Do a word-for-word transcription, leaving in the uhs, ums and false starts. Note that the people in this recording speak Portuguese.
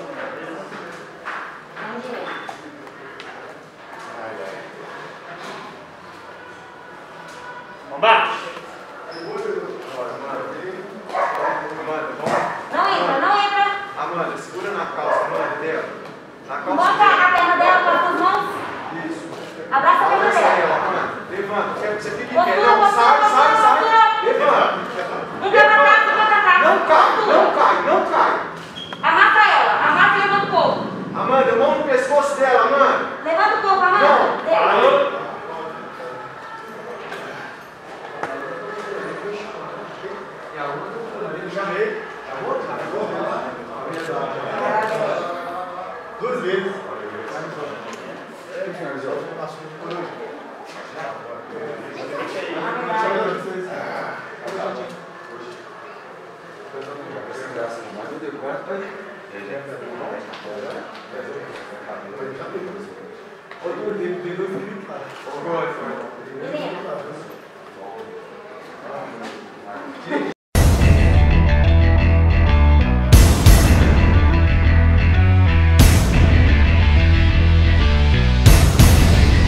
Vamos lá. Não entra, não entra. Amanda, segura na calça, Amanda, dela. Na calça Bota dela. a perna dela com as suas mãos. Isso. Abraça a perna Abraça dela. ela, Amanda. Levanta, quero que você fique em pé. Postura, Não, postura, sai, postura, sai, sai. postura. Levanta. Não quer matar, não quer matar. Não cai, não cai, não cai. Amassa ela, amassa e levanta o corpo. Amanda, mão no pescoço dela, Amanda. Levanta o corpo, Amanda. Não. Dela. E a outra, eu chamei. A outra? Duas vezes. Menina.